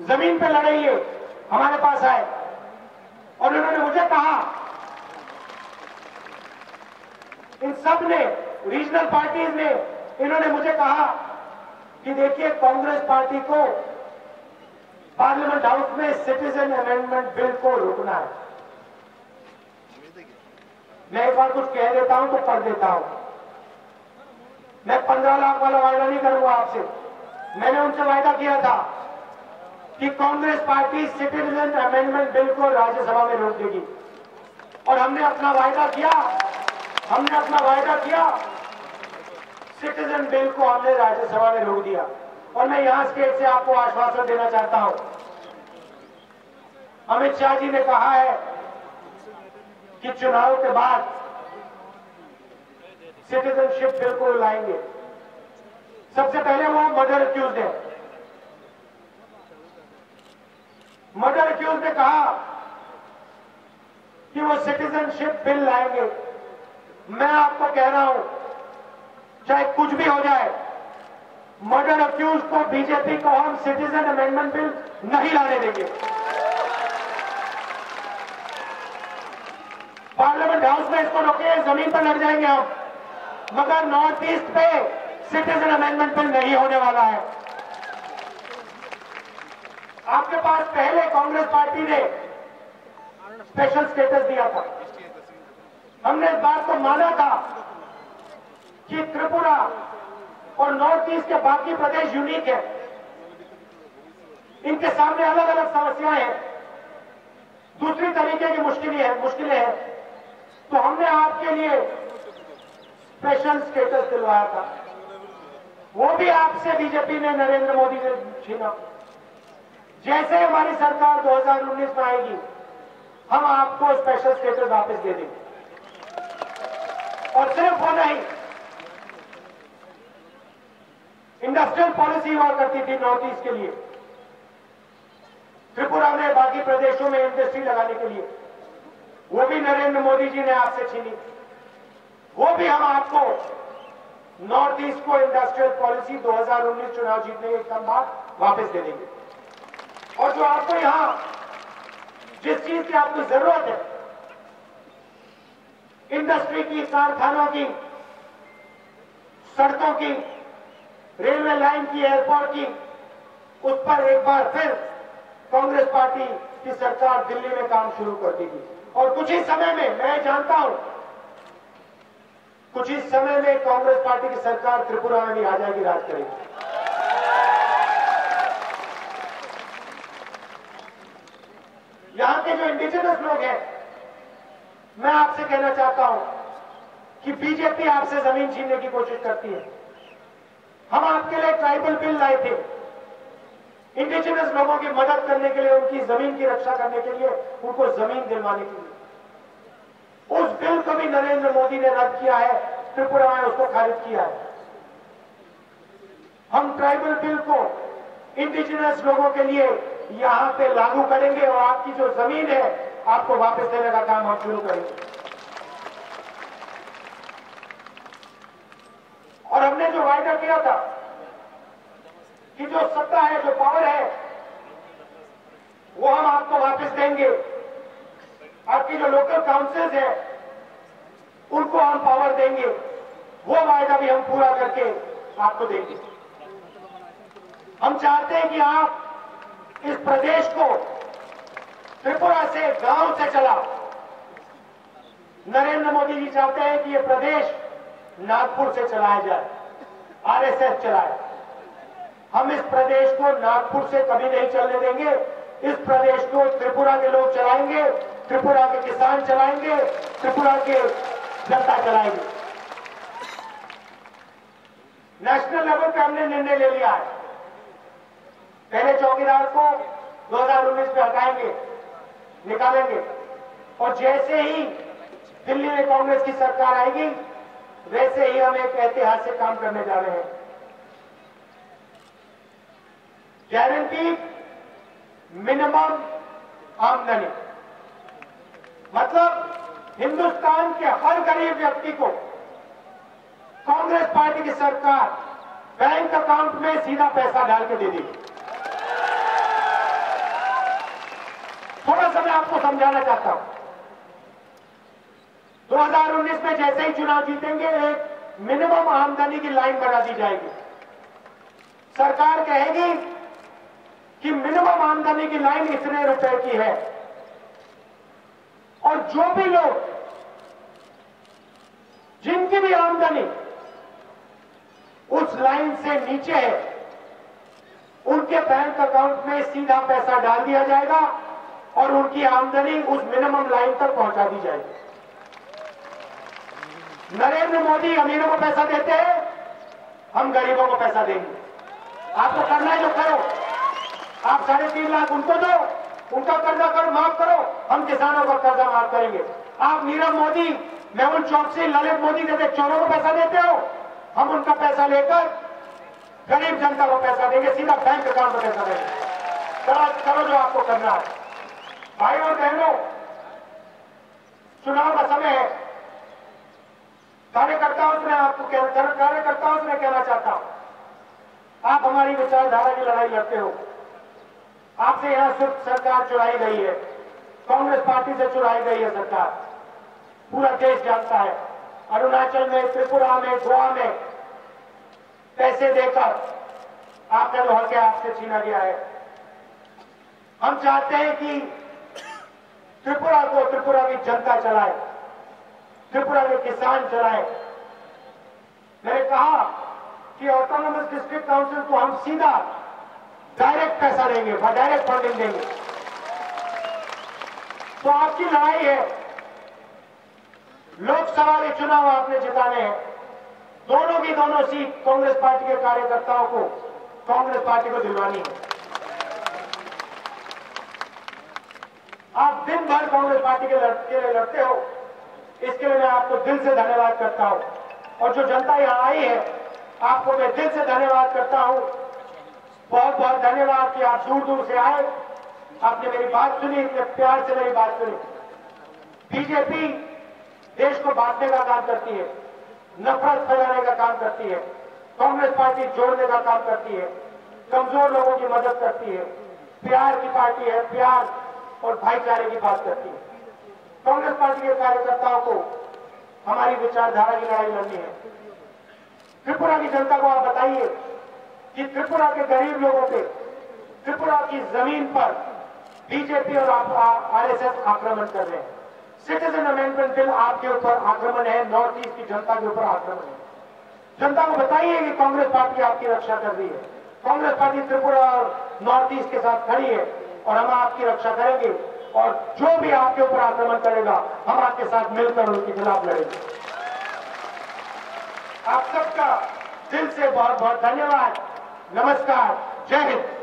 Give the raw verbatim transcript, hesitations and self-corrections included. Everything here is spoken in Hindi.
जमीन पे लड़ेंगे, हमारे पास आए और उन्होंने मुझे कहा, इन सब ने, रीजनल पार्टीज ने, इन्होंने मुझे कहा कि देखिए कांग्रेस पार्टी को पार्लियामेंट हाउस में सिटीजन अमेंडमेंट बिल को रोकना है। मैं एक बार कुछ कह देता हूं तो कर देता हूं। मैं पंद्रह लाख वाला वायदा नहीं करूंगा आपसे। मैंने उनसे वायदा किया था कि Congress party citizen amendment bill को राज्यसभा में रोक देगी और हमने अपना वायदा किया हमने अपना वायदा किया सिटीजन बिल को हमने राज्यसभा में रोक दिया। और मैं यहां स्टेज से आपको आश्वासन देना चाहता हूं, अमित शाह जी ने कहा है कि चुनाव के बाद सिटीजनशिप बिल को लाएंगे। सबसे पहले वो मर्डर अक्यूज है। मर्डर अक्यूज ने कहा कि वो सिटीजनशिप बिल लाएंगे। मैं आपको कह रहा हूं, चाहे कुछ भी हो जाए, मर्डर अक्यूज को, बीजेपी को हम सिटीजन अमेंडमेंट बिल नहीं लाने देंगे। पार्लियामेंट हाउस में इसको रोके, जमीन पर लड़ जाएंगे हम, मगर नॉर्थ ईस्ट पे सिटीजन अमेंडमेंट बिल नहीं होने वाला है। आपके पास पहले कांग्रेस पार्टी ने स्पेशल स्टेटस दिया था। हमने इस बात को माना था कि त्रिपुरा और नॉर्थ ईस्ट के बाकी प्रदेश यूनिक है, इनके सामने अलग अलग समस्याएं हैं, दूसरी तरीके की मुश्किलें हैं मुश्किलें हैं तो हमने आपके लिए स्पेशल स्टेटस दिलवाया था। वो भी आपसे बीजेपी ने, नरेंद्र मोदी ने छीना। जैसे हमारी सरकार दो हज़ार उन्नीस में आएगी, हम आपको स्पेशल स्टेटस वापस दे देंगे। और सिर्फ वो नहीं, इंडस्ट्रियल पॉलिसी हुआ करती थी नॉर्थ ईस्ट के लिए, त्रिपुरा में, बाकी प्रदेशों में इंडस्ट्री लगाने के लिए, वो भी नरेंद्र मोदी जी ने आपसे छीनी। वो भी हम आपको नॉर्थ ईस्ट को इंडस्ट्रियल पॉलिसी दो हज़ार उन्नीस चुनाव जीतने के एकदम बाद वापस दे देंगे। और जो आपको यहां जिस चीज की आपको जरूरत है, इंडस्ट्री की, कारखानों की, सड़कों की, रेलवे लाइन की, एयरपोर्ट की, उस पर एक बार फिर कांग्रेस पार्टी की सरकार दिल्ली में काम शुरू कर देगी। और कुछ ही समय में, मैं जानता हूं, कुछ ही समय में कांग्रेस पार्टी की सरकार त्रिपुरा में भी आ जाएगी, राज करेगी। यहां के जो इंडिजिनस लोग हैं, मैं आपसे कहना चाहता हूं कि बीजेपी आपसे जमीन छीनने की कोशिश करती है। हम आपके लिए ट्राइबल बिल लाए थे, इंडिजिनस लोगों की मदद करने के लिए, उनकी जमीन की रक्षा करने के लिए, उनको जमीन दिलवाने के लिए। उस बिल को भी नरेंद्र मोदी ने रद्द किया है, त्रिपुरा में उसको खारिज किया है। हम ट्राइबल बिल को इंडिजिनस लोगों के लिए यहां पे लागू करेंगे और आपकी जो जमीन है आपको वापस देने का काम हम शुरू करेंगे। और हमने जो वायदा किया था कि जो सत्ता है, जो पावर है, वो हम आपको वापस देंगे। आपकी जो लोकल काउंसिल्स है, उनको हम पावर देंगे। वो वायदा भी हम पूरा करके आपको देंगे। हम चाहते हैं कि आप इस प्रदेश को त्रिपुरा से, गांव से चलाओ। नरेंद्र मोदी जी चाहते हैं कि ये प्रदेश नागपुर से चलाया जाए, आरएसएस चलाए। हम इस प्रदेश को नागपुर से कभी नहीं चलने देंगे। इस प्रदेश को त्रिपुरा के लोग चलाएंगे, त्रिपुरा के किसान चलाएंगे, त्रिपुरा के जनता चलाएंगे। नेशनल लेवल पे हमने निर्णय ले लिया है, पहले चौकीदार को दो हज़ार उन्नीस में हटाएंगे, निकालेंगे। और जैसे ही दिल्ली में कांग्रेस की सरकार आएगी, वैसे ही हम एक ऐतिहासिक काम करने जा रहे हैं। गारंटी मिनिमम आमदनी, मतलब हिंदुस्तान के हर गरीब व्यक्ति को कांग्रेस पार्टी की सरकार बैंक अकाउंट में सीधा पैसा डाल के दे देगी। समझाना चाहता हूं, दो हज़ार उन्नीस में जैसे ही चुनाव जीतेंगे एक मिनिमम आमदनी की लाइन बना दी जाएगी। सरकार कहेगी कि मिनिमम आमदनी की लाइन इतने रुपए की है, और जो भी लोग जिनकी भी आमदनी उस लाइन से नीचे है उनके बैंक अकाउंट में सीधा पैसा डाल दिया जाएगा और उनकी आमदनी उस मिनिमम लाइन तक पहुंचा दी जाएगी। नरेंद्र मोदी अमीरों को पैसा देते हैं, हम गरीबों को पैसा देंगे। आपको करना है जो करो, आप साढ़े तीन लाख उनको दो, उनका कर्जा कर माफ करो, हम किसानों का कर्जा माफ करेंगे। आप नीरव मोदी, मेहुल चौकसी, ललित मोदी जैसे चोरों को पैसा देते हो, हम उनका पैसा लेकर गरीब जनता को पैसा देंगे, सीधा बैंक अकाउंट में पैसा देंगे। करो करो जो आपको करना है। भाई और बहनों, चुनाव का समय है। कार्यकर्ताओं से मैं आपको कार्यकर्ताओं से मैं कहना चाहता हूं, आप हमारी विचारधारा की लड़ाई लड़ते हो। आपसे यहां सिर्फ सरकार चुराई गई है, कांग्रेस पार्टी से चुराई गई है सरकार, पूरा देश जानता है। अरुणाचल में, त्रिपुरा में, गोवा में पैसे देकर आपका जो हक है आपसे छीना गया है। हम चाहते हैं कि त्रिपुरा को त्रिपुरा की जनता चलाए, त्रिपुरा के किसान चलाए। मैंने कहा कि ऑटोनोमस डिस्ट्रिक्ट काउंसिल को हम सीधा डायरेक्ट पैसा देंगे, डायरेक्ट फंडिंग देंगे। तो आपकी लड़ाई है, लोकसभा के चुनाव आपने जिताने हैं, दोनों की दोनों सीट कांग्रेस पार्टी के कार्यकर्ताओं को, कांग्रेस पार्टी को दिलवानी है। आप दिन भर कांग्रेस पार्टी के लिए लड़ते हो, इसके लिए मैं आपको दिल से धन्यवाद करता हूं। और जो जनता यहां आई है, आपको मैं दिल से धन्यवाद करता हूं। बहुत बहुत धन्यवाद कि आप दूर दूर से आए, आपने मेरी बात सुनी, इतने प्यार से मेरी बात सुनी। बीजेपी देश को बांटने का काम करती है, नफरत फैलाने का काम करती है। कांग्रेस पार्टी जोड़ने का काम करती है, कमजोर लोगों की मदद करती है, प्यार की पार्टी है, प्यार और भाईचारे की बात करती है। कांग्रेस पार्टी के कार्यकर्ताओं को हमारी विचारधारा की लड़ाई लड़नी है। त्रिपुरा की जनता को आप बताइए कि त्रिपुरा के गरीब लोगों पे, त्रिपुरा की जमीन पर बीजेपी और आरएसएस आक्रमण कर रहे हैं। सिटीजन अमेंडमेंट बिल आपके ऊपर आक्रमण है, नॉर्थ ईस्ट की जनता के ऊपर आक्रमण है। जनता को बताइए कि कांग्रेस पार्टी आपकी रक्षा कर रही है। कांग्रेस पार्टी त्रिपुरा और नॉर्थ ईस्ट के साथ खड़ी है और हम आपकी रक्षा करेंगे, और जो भी आपके ऊपर आक्रमण करेगा हम आपके साथ मिलकर उनके खिलाफ लड़ेंगे। आप सबका दिल से बहुत बहुत धन्यवाद। नमस्कार, जय हिंद।